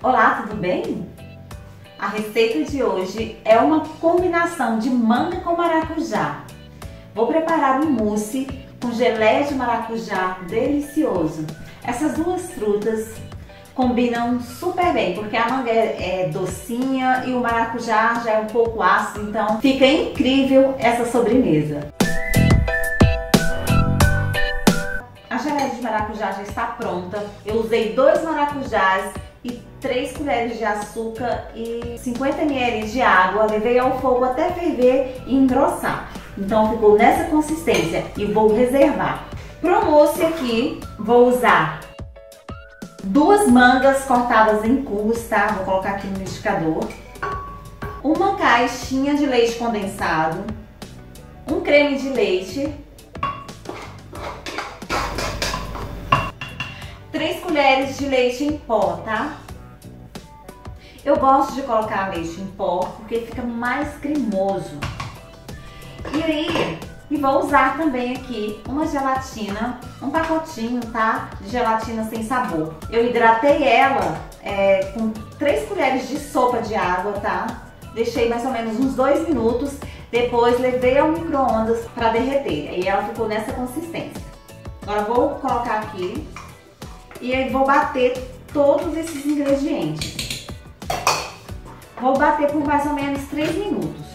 Olá, tudo bem? A receita de hoje é uma combinação de manga com maracujá. Vou preparar um mousse com geleia de maracujá delicioso. Essas duas frutas combinam super bem, porque a manga é docinha e o maracujá já é um pouco ácido, então fica incrível essa sobremesa. A geleia de maracujá já está pronta. Eu usei 2 maracujás e 3 colheres de açúcar e 50 ml de água. Levei ao fogo até ferver e engrossar. Então ficou nessa consistência e vou reservar. Para o mousse aqui, vou usar 2 mangas cortadas em cubos, tá? Vou colocar aqui no liquidificador. Uma caixinha de leite condensado. Um creme de leite. 3 colheres de leite em pó, tá? Eu gosto de colocar leite em pó porque fica mais cremoso. E vou usar também aqui uma gelatina, um pacotinho, tá? De gelatina sem sabor. Eu hidratei ela com 3 colheres de sopa de água, tá? Deixei mais ou menos uns 2 minutos. Depois levei ao micro-ondas para derreter. E ela ficou nessa consistência. Agora vou colocar aqui. E aí vou bater todos esses ingredientes. Vou bater por mais ou menos 3 minutos.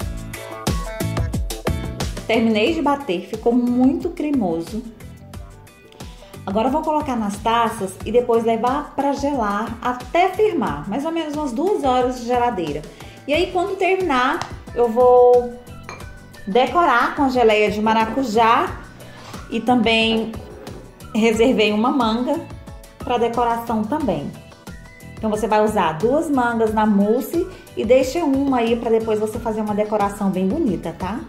Terminei de bater, ficou muito cremoso. Agora eu vou colocar nas taças e depois levar para gelar até firmar, mais ou menos umas 2 horas de geladeira. E aí quando terminar, eu vou decorar com a geleia de maracujá e também reservei uma manga para decoração também. Então você vai usar 2 mangas na mousse e deixa uma aí para depois você fazer uma decoração bem bonita, tá?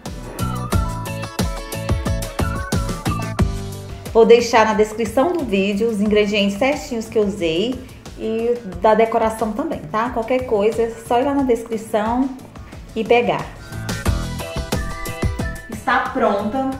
Vou deixar na descrição do vídeo os ingredientes certinhos que eu usei e da decoração também, tá? Qualquer coisa é só ir lá na descrição e pegar. Está pronta.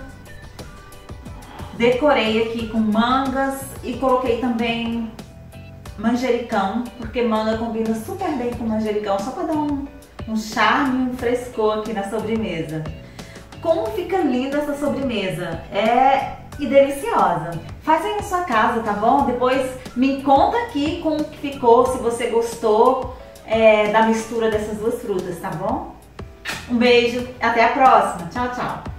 Decorei aqui com mangas e coloquei também manjericão, porque manga combina super bem com manjericão, só para dar um charme, um frescor aqui na sobremesa. Como fica linda essa sobremesa! E deliciosa. Faz aí na sua casa, tá bom? Depois me conta aqui como que ficou, se você gostou da mistura dessas duas frutas, tá bom? Um beijo, até a próxima. Tchau, tchau.